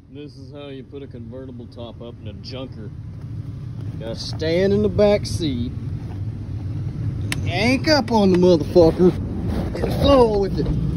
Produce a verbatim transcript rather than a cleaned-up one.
This is how you put a convertible top up in a junker. Gotta stand in the back seat, yank up on the motherfucker, and flow with it.